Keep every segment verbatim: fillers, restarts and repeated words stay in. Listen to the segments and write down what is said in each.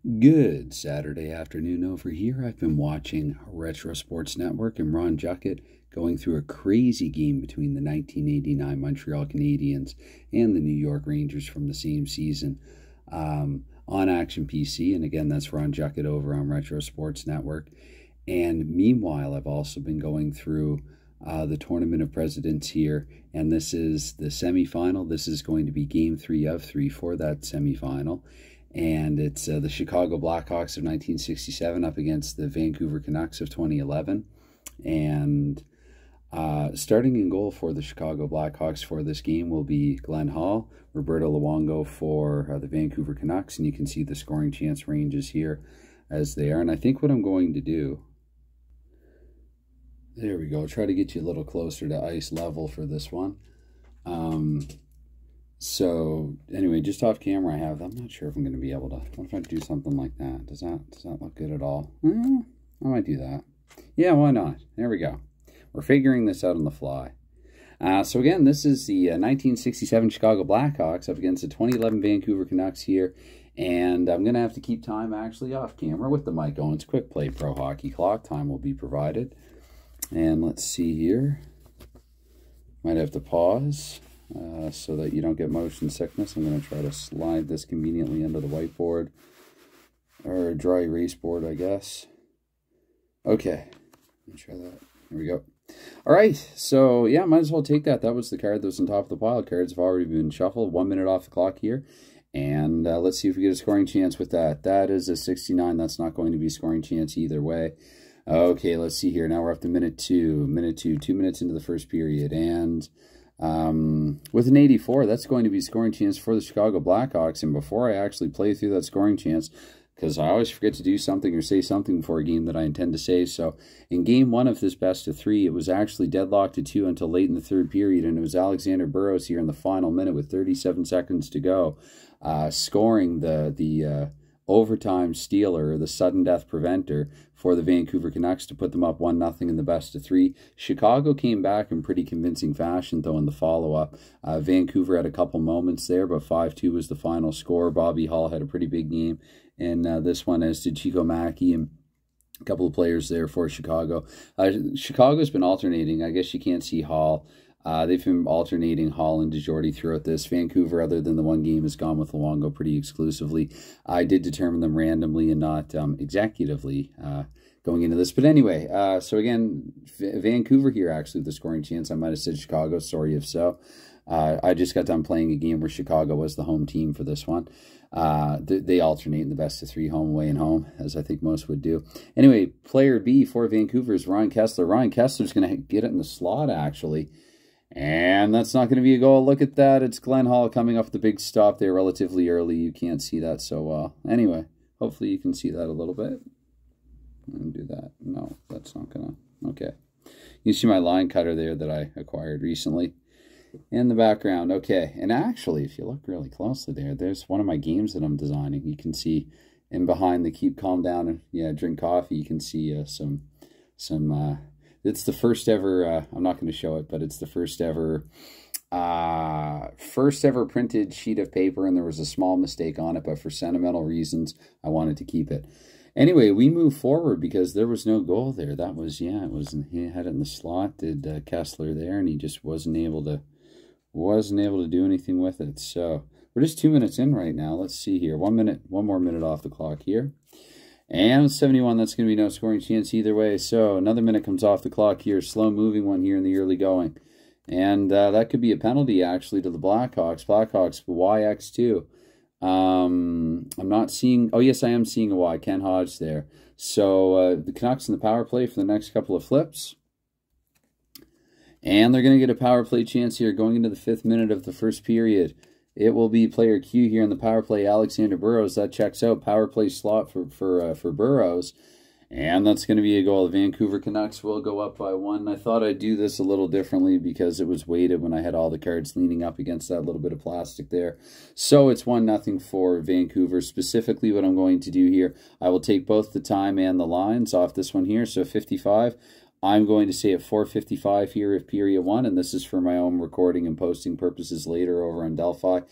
Good Saturday afternoon over here. I've been watching Retro Sports Network and Ron Juckett going through a crazy game between the nineteen eighty-nine Montreal Canadiens and the New York Rangers from the same season um, on Action P C. And again, that's Ron Juckett over on Retro Sports Network. And meanwhile, I've also been going through uh, the Tournament of Presidents here. And this is the semifinal. This is going to be game three of three for that semifinal. And it's uh, the Chicago Blackhawks of nineteen sixty-seven up against the Vancouver Canucks of twenty eleven. And uh, starting in goal for the Chicago Blackhawks for this game will be Glenn Hall, Roberto Luongo for uh, the Vancouver Canucks. And you can see the scoring chance ranges here as they are. And I think what I'm going to do, there we go, try to get you a little closer to ice level for this one. Um... So anyway, just off camera I have, I'm not sure if I'm going to be able to, what if I do something like that? Does that, does that look good at all? Mm, I might do that. Yeah, why not? There we go. We're figuring this out on the fly. Uh, so again, this is the uh, nineteen sixty-seven Chicago Blackhawks up against the twenty eleven Vancouver Canucks here. And I'm going to have to keep time actually off camera with the mic going. It's Quick Play Pro Hockey Clock. Time will be provided. And let's see here. Might have to pause. Uh, so that you don't get motion sickness. I'm going to try to slide this conveniently into the whiteboard, or a dry erase board, I guess. Okay, let me try that. Here we go. All right, so yeah, might as well take that. That was the card that was on top of the pile. Cards have already been shuffled. One minute off the clock here. And uh, let's see if we get a scoring chance with that. That is a sixty-nine. That's not going to be a scoring chance either way. Okay, let's see here. Now we're up to minute two. Minute two, two minutes into the first period. And Um, with an eighty-four, that's going to be a scoring chance for the Chicago Blackhawks. And before I actually play through that scoring chance, because I always forget to do something or say something before a game that I intend to say. So in game one of this best of three, it was actually deadlocked to two until late in the third period. And it was Alexander Burrows here in the final minute with thirty-seven seconds to go, uh, scoring the, the uh, overtime stealer, or the sudden death preventer for the Vancouver Canucks to put them up one nothing in the best of three. Chicago came back in pretty convincing fashion, though, in the follow-up. Uh, Vancouver had a couple moments there, but five two was the final score. Bobby Hall had a pretty big game in uh, this one, as did Chico Mackey and a couple of players there for Chicago. Uh, Chicago's been alternating. I guess you can't see Hall. Uh, they've been alternating Hall and DeJordy throughout this. Vancouver, other than the one game, has gone with Luongo pretty exclusively. I did determine them randomly and not um, executively uh, going into this. But anyway, uh, so again, v Vancouver here actually with the scoring chance. I might have said Chicago. Sorry if so. Uh, I just got done playing a game where Chicago was the home team for this one. Uh, they, they alternate in the best of three, home, away, and home, as I think most would do. Anyway, player B for Vancouver is Ryan Kesler. Ryan Kessler's going to get it in the slot, actually. And that's not going to be a goal. Look at that. It's Glenn Hall coming off the big stop there relatively early. You can't see that so well. Anyway, hopefully you can see that a little bit. And do that. No, that's not going to. Okay. You see my line cutter there that I acquired recently in the background. Okay. And actually, if you look really closely there, there's one of my games that I'm designing. You can see in behind the keep calm down and yeah, drink coffee. You can see uh, some, some, uh, it's the first ever, uh, I'm not going to show it, but it's the first ever, uh, first ever printed sheet of paper, and there was a small mistake on it, but for sentimental reasons, I wanted to keep it. Anyway, we move forward because there was no goal there. That was, yeah, it was, he had it in the slot, did uh, Kessler there, and he just wasn't able to, wasn't able to do anything with it. So we're just two minutes in right now. Let's see here. One minute, one more minute off the clock here. And seventy-one, that's going to be no scoring chance either way. So another minute comes off the clock here. Slow moving one here in the early going. And uh, that could be a penalty, actually, to the Blackhawks. Blackhawks, Y X two. Um, I'm not seeing... Oh, yes, I am seeing a Y. Ken Hodge there. So uh, the Canucks in the power play for the next couple of flips. And they're going to get a power play chance here going into the fifth minute of the first period. It will be player Q here in the power play, Alexander Burrows. That checks out. Power play slot for for uh, for Burrows. And that's going to be a goal. The Vancouver Canucks will go up by one. I thought I'd do this a little differently because it was weighted when I had all the cards leaning up against that little bit of plastic there. So it's one nothing for Vancouver. Specifically what I'm going to do here, I will take both the time and the lines off this one here. So fifty-five. I'm going to say at four fifty-five here of period one, and this is for my own recording and posting purposes later over on Delphi.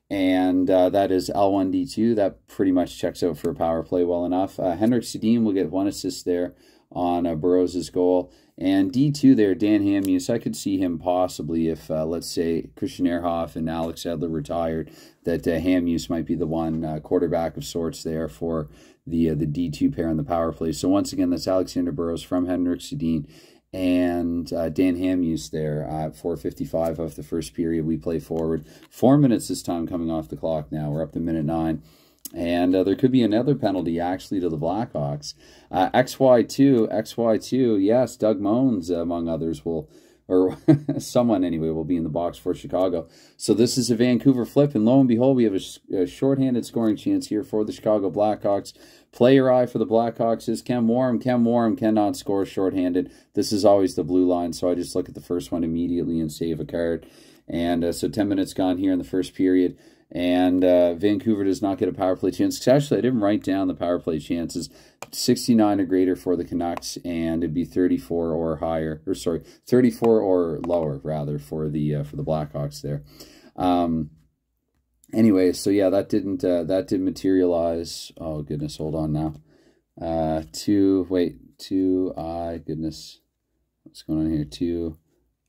And uh, that is L one D two. That pretty much checks out for a power play well enough. Uh, Henrik Sedin will get one assist there on uh, Burrows' goal. And D two there, Dan Hamhuis, I could see him possibly if, uh, let's say, Christian Ehrhoff and Alex Edler retired, that uh, Hamhuis might be the one uh, quarterback of sorts there for the uh, the D two pair on the power play. So once again, that's Alexander Burrows from Henrik Sedin and uh, Dan Hamhuis there at four fifty-five of the first period. We play forward. Four minutes this time coming off the clock now. We're up to minute nine. And uh, there could be another penalty, actually, to the Blackhawks. Uh, X Y two, X Y two, yes, Doug Moans, uh, among others, will, or someone anyway, will be in the box for Chicago. So this is a Vancouver flip, and lo and behold, we have a, a shorthanded scoring chance here for the Chicago Blackhawks. Player eye for the Blackhawks is Ken Warren. Ken Warren cannot score shorthanded. This is always the blue line, so I just look at the first one immediately and save a card. And uh, so ten minutes gone here in the first period. And uh, Vancouver does not get a power play chance. Actually, I didn't write down the power play chances. sixty-nine or greater for the Canucks, and it'd be thirty-four or higher, or sorry, thirty-four or lower rather for the uh, for the Blackhawks there. Um, anyway, so yeah, that didn't uh, that didn't materialize. Oh goodness, hold on now. Uh, two wait, two I goodness, what's going on here? Two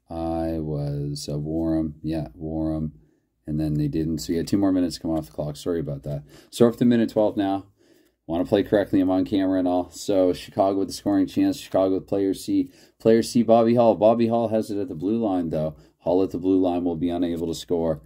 I was uh, Warham, yeah, Warham. And then they didn't. So, yeah, two more minutes to come off the clock. Sorry about that. So, we're up to minute twelve now. Want to play correctly. I'm on camera and all. So, Chicago with the scoring chance. Chicago with player C. Player C, Bobby Hull. Bobby Hull has it at the blue line, though. Hull at the blue line will be unable to score.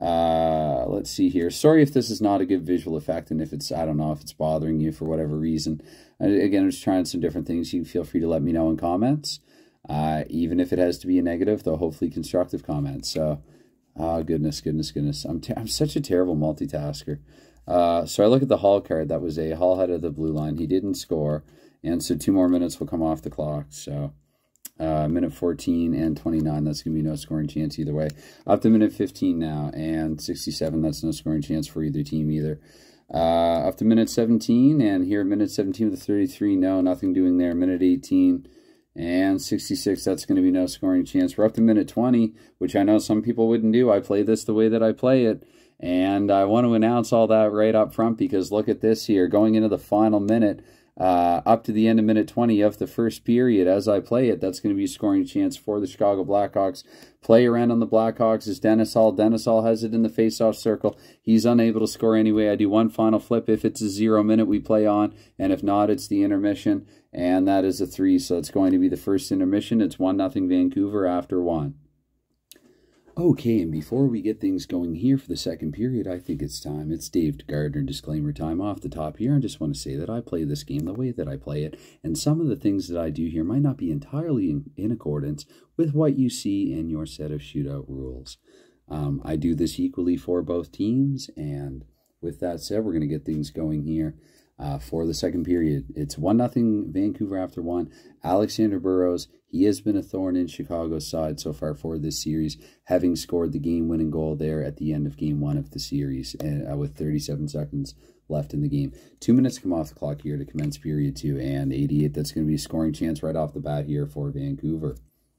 Uh, let's see here. Sorry if this is not a good visual effect and if it's, I don't know, if it's bothering you for whatever reason. Again, I'm just trying some different things. You feel free to let me know in comments. Uh, even if it has to be a negative, though hopefully constructive comments. So, oh, goodness, goodness, goodness. I'm, I'm such a terrible multitasker. Uh, so I look at the Hall card. That was a Hall head of the blue line. He didn't score. And so two more minutes will come off the clock. So uh, minute fourteen and twenty-nine, that's going to be no scoring chance either way. Up to minute fifteen now. And sixty-seven, that's no scoring chance for either team either. Uh, up to minute seventeen. And here, minute seventeen with the thirty-three, no, nothing doing there. Minute eighteen. And sixty-six, that's going to be no scoring chance. We're up to minute twenty, which I know some people wouldn't do. I play this the way that I play it. And I want to announce all that right up front because look at this here. Going into the final minute, uh, up to the end of minute twenty of the first period, as I play it, that's going to be a scoring chance for the Chicago Blackhawks. Player end on the Blackhawks is Dennis Hall. Dennis Hall has it in the face-off circle. He's unable to score anyway. I do one final flip. If it's a zero minute, we play on. And if not, it's the intermission. And that is a three, so it's going to be the first intermission. It's one nothing Vancouver after one. Okay, and before we get things going here for the second period, I think it's time. It's Dave Gardner disclaimer time off the top here. I just want to say that I play this game the way that I play it, and some of the things that I do here might not be entirely in, in accordance with what you see in your set of shootout rules. Um, I do this equally for both teams, and with that said, we're going to get things going here. Uh, for the second period. It's one nothing Vancouver after one. Alexander Burrows, he has been a thorn in Chicago's side so far for this series, having scored the game-winning goal there at the end of game one of the series uh, with thirty-seven seconds left in the game. Two minutes come off the clock here to commence period two, and eighty-eight, that's going to be a scoring chance right off the bat here for Vancouver.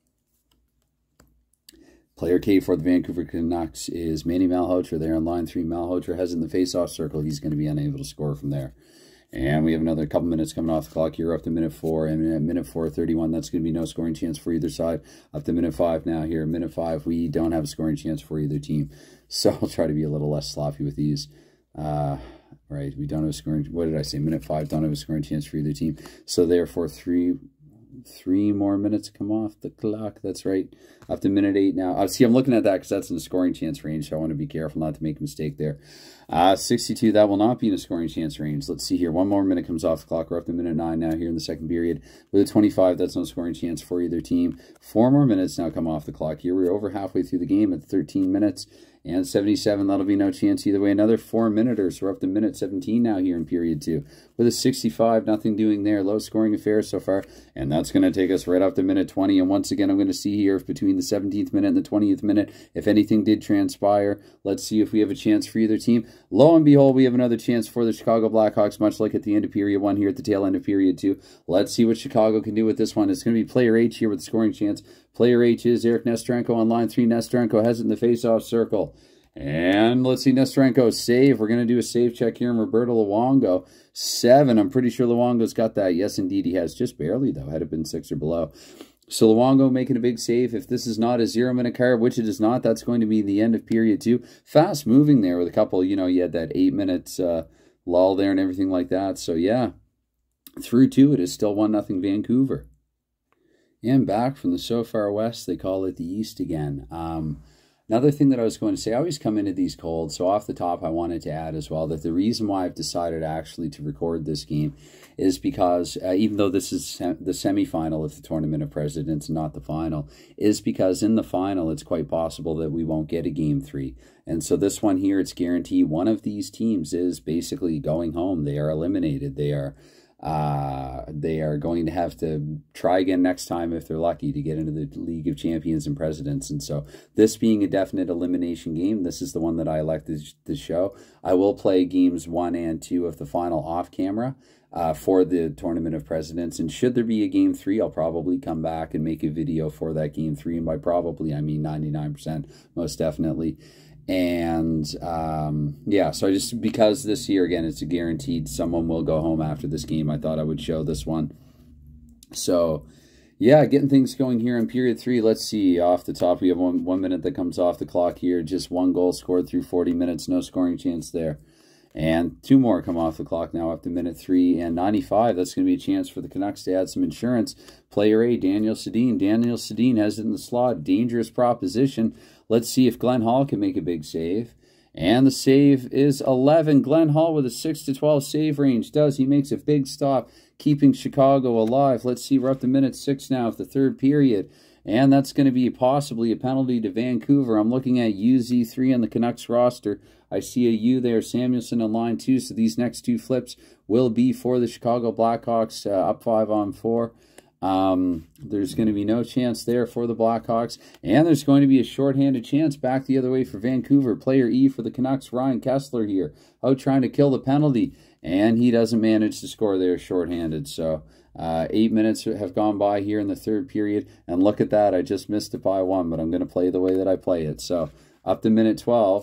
Player K for the Vancouver Canucks is Manny Malhotra there on line three. Malhotra has in the face-off circle. He's going to be unable to score from there. And we have another couple minutes coming off the clock here up to minute four. And at minute four thirty-one, that's going to be no scoring chance for either side. Up to minute five now here. Minute five, we don't have a scoring chance for either team. So I'll try to be a little less sloppy with these. Uh, right, we don't have a scoring... What did I say? Minute five, don't have a scoring chance for either team. So therefore, three... Three more minutes come off the clock. That's right. Up to minute eight now. Uh, see, I'm looking at that because that's in the scoring chance range, so I want to be careful not to make a mistake there. Uh, sixty-two, that will not be in the scoring chance range. Let's see here. One more minute comes off the clock. We're up to minute nine now here in the second period. With a twenty-five, that's no scoring chance for either team. Four more minutes now come off the clock here. We're over halfway through the game at thirteen minutes. And seventy-seven, that'll be no chance either way. Another four minuters. We're up to minute seventeen now here in period two. With a sixty-five, nothing doing there. Low scoring affair so far. And that's going to take us right up to minute twenty. And once again, I'm going to see here if between the seventeenth minute and the twentieth minute, if anything did transpire. Let's see if we have a chance for either team. Lo and behold, we have another chance for the Chicago Blackhawks, much like at the end of period one here at the tail end of period two. Let's see what Chicago can do with this one. It's going to be player H here with the scoring chance. Player H is Eric Nesterenko on line three. Nesterenko has it in the face-off circle. And let's see, Nestorenko save. We're going to do a save check here. And Roberto Luongo, seven. I'm pretty sure Luongo's got that. Yes, indeed, he has. Just barely, though. Had it been six or below. So Luongo making a big save. If this is not a zero-minute card, which it is not, that's going to be the end of period two. Fast moving there with a couple, you know, you had that eight minutes uh, lull there and everything like that. So, yeah, through two, it is still one nothing Vancouver. And back from the so far west, they call it the East again. Um... Another thing that I was going to say, I always come into these cold, so off the top I wanted to add as well that the reason why I've decided actually to record this game is because, uh, even though this is se the semifinal of the Tournament of Presidents, not the final, is because in the final it's quite possible that we won't get a game three. And so this one here, it's guaranteed one of these teams is basically going home. They are eliminated. They are... Uh, they are going to have to try again next time if they're lucky to get into the League of Champions and Presidents. And so this being a definite elimination game, this is the one that I elected to show. I will play games one and two of the final off camera uh, for the Tournament of Presidents. And should there be a game three, I'll probably come back and make a video for that game three. And by probably, I mean ninety-nine percent, most definitely. And, um, yeah, so I just, because this year, again, it's a guaranteed someone will go home after this game, I thought I would show this one. So, yeah, getting things going here in period three. Let's see, off the top, we have one, one minute that comes off the clock here. Just one goal scored through forty minutes, no scoring chance there. And two more come off the clock now up to minute three and ninety-five. That's going to be a chance for the Canucks to add some insurance. Player A, Daniel Sedin. Daniel Sedin has it in the slot. Dangerous proposition. Let's see if Glenn Hall can make a big save. And the save is eleven. Glenn Hall with a six to twelve save range. Does. He makes a big stop, keeping Chicago alive. Let's see, we're up to minute six now of the third period. And that's going to be possibly a penalty to Vancouver. I'm looking at U Z three on the Canucks roster. I see a U there, Samuelson on line two. So these next two flips will be for the Chicago Blackhawks, uh, up five on four. Um, there's going to be no chance there for the Blackhawks. And there's going to be a shorthanded chance back the other way for Vancouver. Player E for the Canucks, Ryan Kessler here, out trying to kill the penalty. And he doesn't manage to score there shorthanded. So uh, eight minutes have gone by here in the third period. And look at that. I just missed it by one, but I'm going to play the way that I play it. So up to minute twelve.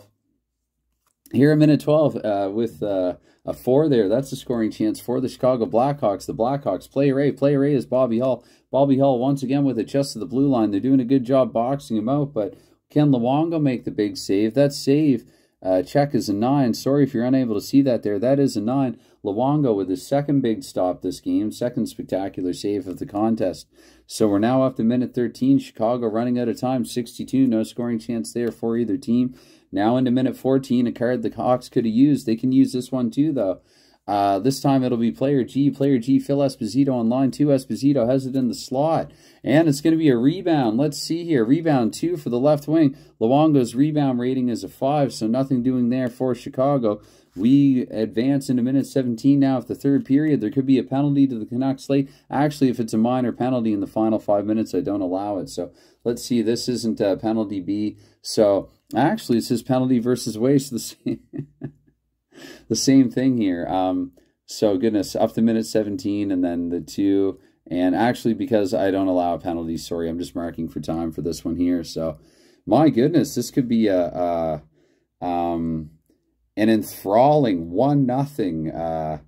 Here in minute twelve uh, with uh, a four there. That's a scoring chance for the Chicago Blackhawks. The Blackhawks, player A. Player A is Bobby Hull. Bobby Hull once again with it just to the blue line. They're doing a good job boxing him out, but can Luongo make the big save? That save uh, check is a nine. Sorry if you're unable to see that there. That is a nine. Luongo with his second big stop this game. Second spectacular save of the contest. So we're now up to minute thirteen. Chicago running out of time. sixty-two. No scoring chance there for either team. Now into minute fourteen, a card the Hawks could have used. They can use this one too, though. Uh, this time it'll be player G. Player G, Phil Esposito on line two. Esposito has it in the slot. And it's going to be a rebound. Let's see here. Rebound two for the left wing. Luongo's rebound rating is a five, so nothing doing there for Chicago. We advance into minute seventeen now of the third period. There could be a penalty to the Canucks late. Actually, if it's a minor penalty in the final five minutes, I don't allow it. So let's see. This isn't a penalty B. So actually, it says penalty versus waste. The same, the same thing here. Um, so goodness, up to minute seventeen and then the two. And actually, because I don't allow penalties, sorry, I'm just marking for time for this one here. So my goodness, this could be a... a um, an enthralling one nothing uh,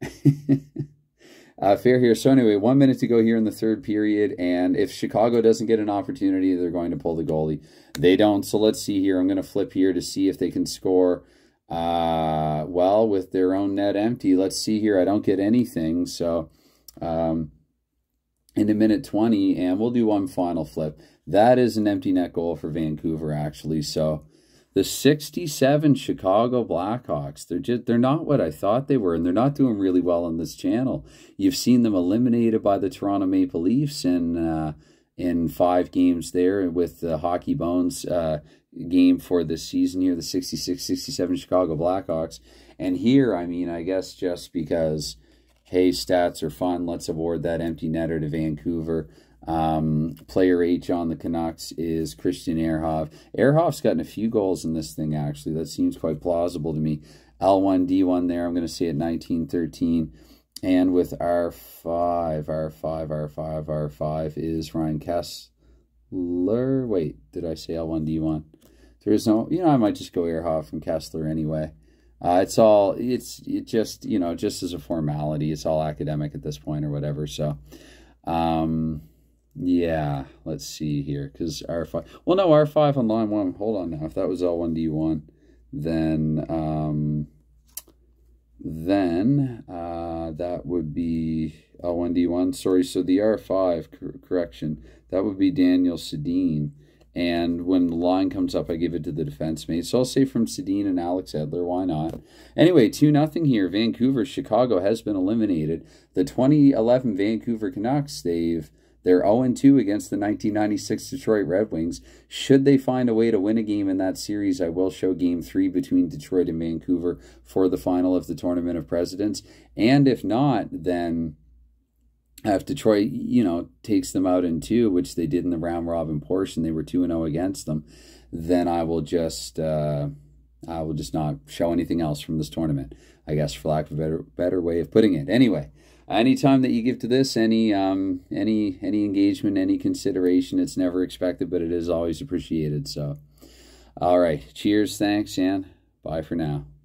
uh, fair here. So anyway, one minute to go here in the third period. And if Chicago doesn't get an opportunity, they're going to pull the goalie. They don't. So let's see here. I'm going to flip here to see if they can score, uh, well, with their own net empty. Let's see here. I don't get anything. So um, into minute twenty, and we'll do one final flip. That is an empty net goal for Vancouver, actually. So the sixty-seven Chicago Blackhawks, they're just they're not what I thought they were, and they're not doing really well on this channel. You've seen them eliminated by the Toronto Maple Leafs in uh, in five games there with the Hockey Bones uh, game for this season here, the sixty-six sixty-seven Chicago Blackhawks. And here, I mean, I guess just because, hey, stats are fun, let's award that empty netter to Vancouver. Um, player H on the Canucks is Christian Ehrhoff. Ehrhoff's gotten a few goals in this thing, actually. That seems quite plausible to me. L one, D one there, I'm going to say at nineteen thirteen. And with R five, R five, R five, R five is Ryan Kessler. Wait, did I say L one, D one? there is no, you know, I might just go Ehrhoff from Kessler anyway. Uh, it's all, it's it just, you know, just as a formality. It's all academic at this point or whatever. So, um, yeah, let's see here. Because R five, well, no, R five on line one. Hold on now. If that was L one D one, then, um, then uh, that would be L one D one. Sorry, so the R five, cor correction, that would be Daniel Sedin. And when the line comes up, I give it to the defense mate. So I'll say from Sedin and Alex Edler. Why not? Anyway, two nothing here. Vancouver, Chicago has been eliminated. The twenty eleven Vancouver Canucks, they've, they're oh and two against the nineteen ninety-six Detroit Red Wings. Should they find a way to win a game in that series, I will show game three between Detroit and Vancouver for the final of the Tournament of Presidents. And if not, then if Detroit, you know, takes them out in two, which they did in the round robin portion, they were two and oh against them, then I will just uh, I will just not show anything else from this tournament, I guess, for lack of a better better way of putting it. Anyway, any time that you give to this, any um any any engagement, any consideration, it's never expected, but it is always appreciated. So, all right, cheers, thanks, and bye for now.